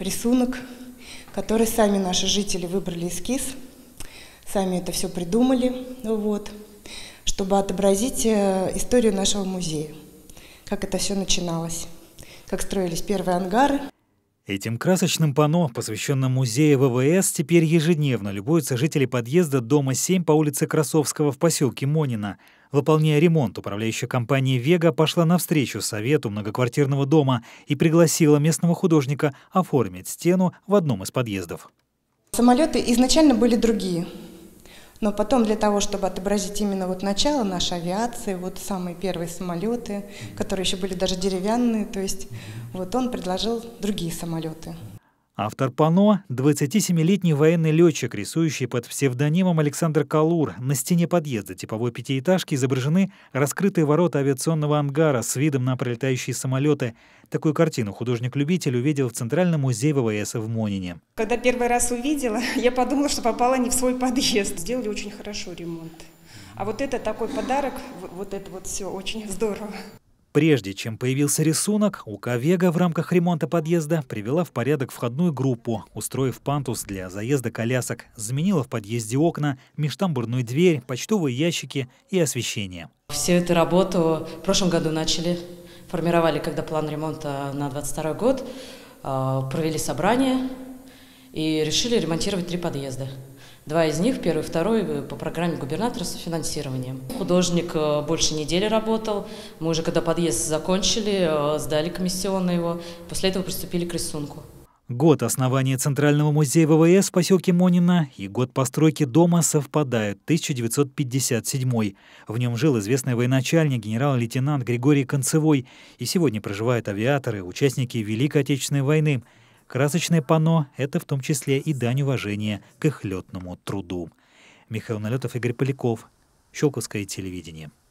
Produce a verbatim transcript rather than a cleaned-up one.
рисунок, который сами наши жители выбрали эскиз, сами это все придумали, вот, чтобы отобразить историю нашего музея, как это все начиналось, как строились первые ангары. Этим красочным панно, посвященным музею ВВС, теперь ежедневно любуются жители подъезда дома семь по улице Красовского в поселке Монино. Выполняя ремонт, управляющая компания «Вега» пошла навстречу совету многоквартирного дома и пригласила местного художника оформить стену в одном из подъездов. Самолеты изначально были другие, но потом для того, чтобы отобразить именно вот начало нашей авиации, вот самые первые самолеты, которые еще были даже деревянные, то есть вот он предложил другие самолеты. Автор панно – двадцатисемилетний военный летчик, рисующий под псевдонимом Александр Калур. На стене подъезда типовой пятиэтажки изображены раскрытые ворота авиационного ангара с видом на пролетающие самолеты. Такую картину художник-любитель увидел в Центральном музее ВВС в Монине. Когда первый раз увидела, я подумала, что попала не в свой подъезд. Сделали очень хорошо ремонт. А вот это такой подарок, вот это вот все очень здорово. Прежде чем появился рисунок, УК «Вега» в рамках ремонта подъезда привела в порядок входную группу, устроив пандус для заезда колясок, заменила в подъезде окна, межтамбурную дверь, почтовые ящики и освещение. Всю эту работу в прошлом году начали, формировали, когда план ремонта на двадцать второй год, провели собрание и решили ремонтировать три подъезда. Два из них, первый и второй, по программе губернатора с финансированием. Художник больше недели работал. Мы уже, когда подъезд закончили, сдали комиссионно его. После этого приступили к рисунку. Год основания Центрального музея ВВС в поселке Монино и год постройки дома совпадают – тысяча девятьсот пятьдесят седьмой. В нем жил известный военачальник, генерал-лейтенант Григорий Концевой. И сегодня проживают авиаторы, участники Великой Отечественной войны. Красочное панно – это в том числе и дань уважения к их летному труду. Михаил Налетов, Игорь Поляков, Щелковское телевидение.